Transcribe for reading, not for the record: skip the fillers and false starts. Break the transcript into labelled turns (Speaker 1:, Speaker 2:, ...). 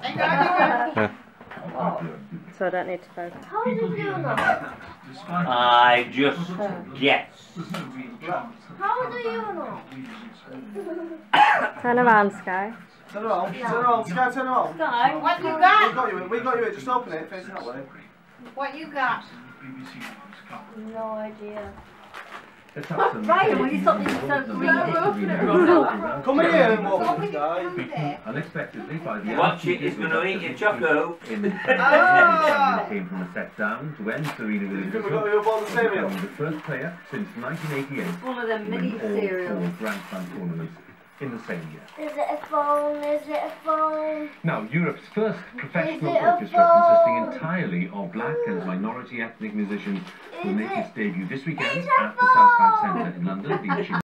Speaker 1: So I don't need to focus.
Speaker 2: How did you know?
Speaker 3: I just guess.
Speaker 2: How do you know?
Speaker 1: Turn around, Sky.
Speaker 4: Turn around, turn around, Sky, turn around.
Speaker 2: Sky, what you
Speaker 4: We
Speaker 2: got?
Speaker 4: got you in, just open it, facing that way.
Speaker 2: What you got? No idea.
Speaker 5: Ryan, will you stop being so greedy?
Speaker 4: Come here and walk with Sky.
Speaker 6: Unexpectedly by the
Speaker 3: Watch it, he's going to eat your choco.
Speaker 6: Came from a set down to end Serena Williams.
Speaker 4: We got you a bowl of cereal.
Speaker 6: The first player since 1988
Speaker 5: One of them
Speaker 6: to
Speaker 5: mini
Speaker 6: win all
Speaker 5: cereals.
Speaker 6: 4 Grand Slam tournaments in the same year.
Speaker 2: Is it a phone? Is it a phone?
Speaker 6: Now, Europe's first professional
Speaker 2: Is it a
Speaker 6: orchestra consisting entirely of black and minority ethnic musicians will make its debut this weekend at the South Bank Centre in London, featuring